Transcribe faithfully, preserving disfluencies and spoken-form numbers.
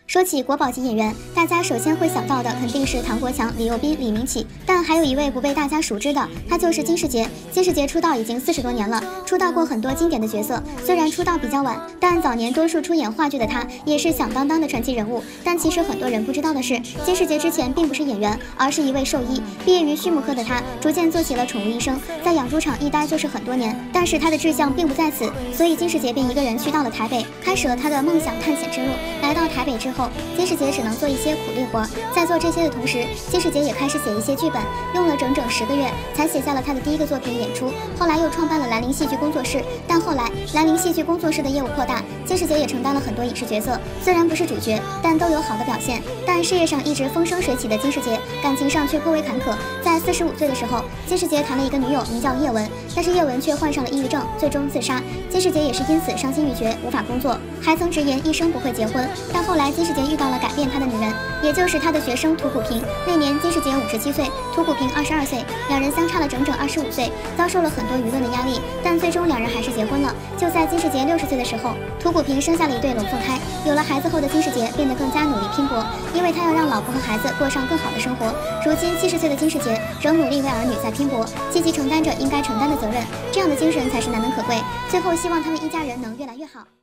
说起国宝级演员，大家首先会想到的肯定是唐国强、李幼斌、李明启，但还有一位不被大家熟知的，他就是金世杰。金世杰出道已经四十多年了，出道过很多经典的角色。虽然出道比较晚，但早年多数出演话剧的他，也是响当当的传奇人物。但其实很多人不知道的是，金世杰之前并不是演员，而是一位兽医。毕业于畜牧科的他，逐渐做起了宠物医生，在养猪场一待就是很多年。但是他的志向并不在此，所以金世杰便一个人去到了台北，开始了他的梦想探险之路。来到台北之后，金世杰只能做一些苦力活，在做这些的同时，金世杰也开始写一些剧本，用了整整十个月才写下了他的第一个作品《演出》。后来又创办了兰陵戏剧工作室，但后来兰陵戏剧工作室的业务扩大，金世杰也承担了很多影视角色，虽然不是主角，但都有好的表现。但事业上一直风生水起的金世杰，感情上却颇为坎坷。在四十五岁的时候，金世杰谈了一个女友，名叫叶文，但是叶文却患上了抑郁症，最终自杀。金世杰也是因此伤心欲绝，无法工作，还曾直言一生不会结婚。但后来金世杰遇到了改变他的女人，也就是他的学生涂谷平。那年金世杰五十七岁，涂谷平二十二岁，两人相差了整整二十五岁，遭受了很多舆论的压力，但最终两人还是结婚了。就在金世杰六十岁的时候，涂谷平生下了一对龙凤胎。有了孩子后的金世杰变得更加努力拼搏，因为他要让老婆和孩子过上更好的生活。如今七十岁的金世杰仍努力为儿女在拼搏，积极承担着应该承担的责任，这样的精神才是难能可贵。最后希望他们一家人能越来越好。